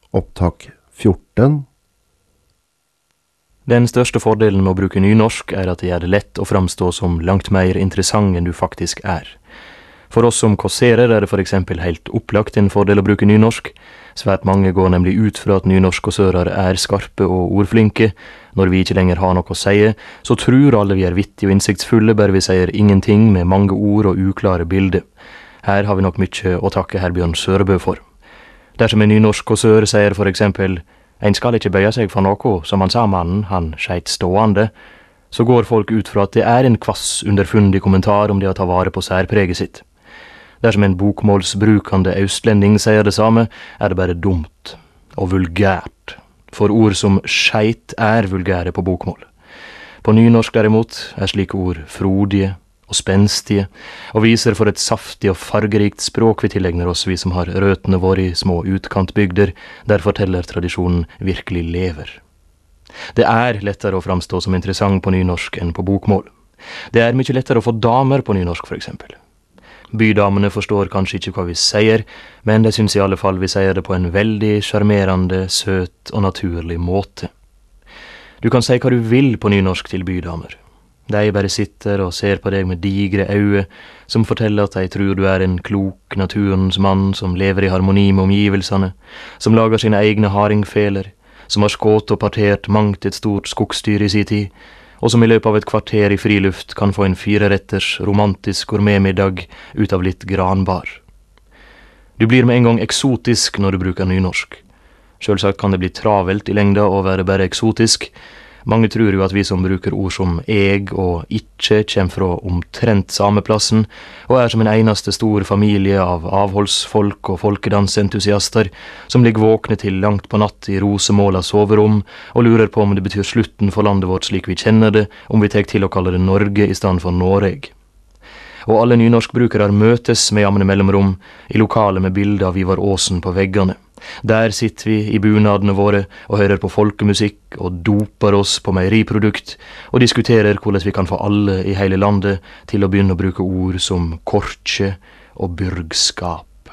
Opptak 14. Den største fordelen med å bruke nynorsk at det gjør det lett å framstå som langt mer interessant enn du faktisk er. For oss som kåsserer det for eksempel helt opplagt en fordel å bruke nynorsk. Svært mange går nemlig ut fra at nynorsk-kåsører er skarpe og ordflinke. Når vi ikke lenger har noe å si, så tror alle vi er vittige og innsiktsfulle, bare vi sier ingenting med mange ord og uklare bilder. Her har vi nok mye å takke Herbjørn Sørebø for. Dersom en nynorsk-kåsør sier for eksempel «Ein skal ikke bøye seg for noe, som han sa mannen, han skeit stående», så går folk ut fra at det er en kvass, underfundig kommentar om det å ta vare på særpreget sitt. Dersom en bokmålsbrukende østlending sier det samme, det bare dumt og vulgært, for ord som skeit er vulgære på bokmål. På nynorsk derimot slike ord frodige og spenstige, og viser for et saftig og fargerikt språk vi tillegner oss, vi som har røtene våre i små utkantbygder, der fortellertradisjonen virkelig lever. Det er lettere å framstå som interessant på nynorsk enn på bokmål. Det er mye lettere å få damer på nynorsk, for eksempel. Bydamene forstår kanskje ikke hva vi sier, men de synes i alle fall vi sier det på en veldig sjarmerende, søt og naturlig måte. Du kan si hva du vil på nynorsk til bydamer. De bare sitter og ser på deg med digre øyne, som forteller at de tror du er en klok naturens mann som lever i harmoni med omgivelsene, som lager sine egne haringfeler, som har skått og partert mangt et stort skogsdyr i sin tid, og som i løpet av et kvarter i friluft kan få en 4-retters romantisk gourmetmiddag ut av litt granbar. Du blir med en gang eksotisk når du bruker nynorsk. Selvsagt kan det bli travelt i lengda å være bare eksotisk. Mange tror jo at vi som bruker ord som eg og ikkje kommer fra omtrent samme plassen, og er som en eneste stor familie av avholdsfolk og folkedansentusiaster som ligger våkne til langt på natt i rosemåla soverom og lurer på om det betyr slutten for landet vårt slik vi kjenner det, om vi tek til å kalle det Norge i stedet for Noreg. Og alle nynorskbrukere møtes med jamne mellomrom i lokalet med bilder av Ivar Aasen på veggene. Der sitter vi i bunadene våre og hører på folkemusikk og doper oss på meieriprodukt og diskuterer hvordan vi kan få alle i hele landet til å begynne å bruke ord som korkje og burgskap.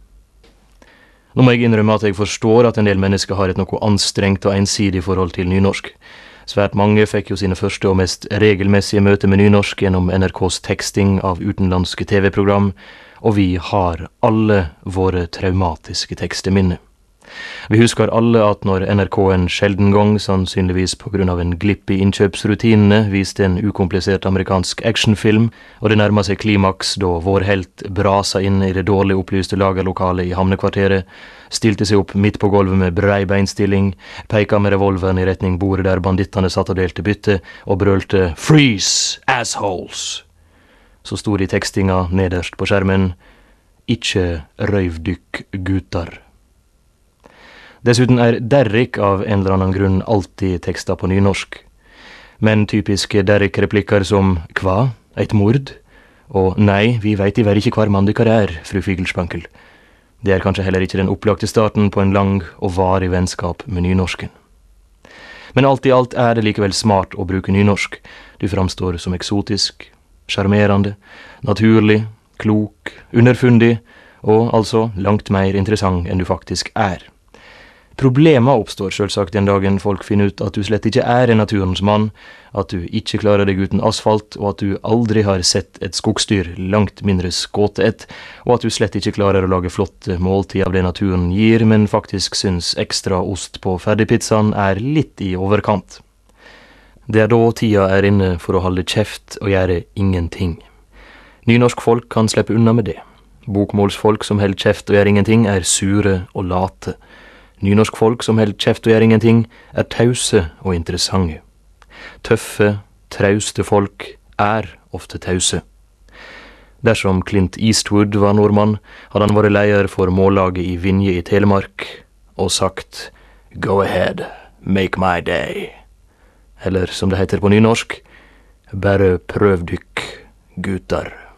Nå må jeg innrømme at jeg forstår at en del mennesker har et noe anstrengt og ensidig forhold til nynorsk. Svært mange fikk jo sine første og mest regelmessige møter med nynorsk gjennom NRKs teksting av utenlandske TV-program, og vi har alle våre traumatiske teksteminne. Vi husker alle at når NRK en sjelden gang, sannsynligvis på grunn av en glipp i innkjøpsrutinene, viste en ukomplisert amerikansk actionfilm, og det nærmet seg klimaks da vår helt brasa inn i det dårlig opplyste lagerlokalet i Hamnekvarteret, stilte seg opp midt på gulvet med brei beinstilling, peika med revolveren i retning bordet der bandittene satt og delte bytte, og brølte «Freeze, assholes!» Så stod i tekstinga nederst på skjermen «Ikkje røyv dykk gutar». Dessuten Derrick av en eller annen grunn alltid teksta på nynorsk. Men typiske Derrick-replikker som «Kva? Eit mord?» og «Nei, vi veit i vel ikke hvar mann dykkar fru Figelspankel». Det kanskje heller ikke den opplagte starten på en lang og varig vennskap med nynorsken. Men alt i alt det likevel smart å bruke nynorsk. Du framstår som eksotisk, sjarmerende, naturlig, klok, underfundig, og altså langt mer interessant enn du faktisk er. Problemet oppstår selvsagt den dagen folk finner ut at du slett ikke en naturens mann, at du ikke klarer deg uten asfalt, og at du aldri har sett et skogsdyr, langt mindre skåte et, og at du slett ikke klarer å lage flotte måltid av det naturen gir, men faktisk syns ekstra ost på ferdigpizzaen litt i overkant. Det da tida inne for å holde kjeft og gjøre ingenting. Nynorsk folk kan slippe unna med det. Bokmålsfolk som held kjeft og gjør ingenting sure og late. Nynorsk folk som held kjeft og gjør ingenting tause og interessante. Tøffe, trauste folk ofte tause. Dersom Clint Eastwood var nordmann, hadde han vært leder for mållaget i Vinje i Telemark og sagt «Go ahead, make my day». Eller som det heter på nynorsk, «Bare prøv dykk, gutar».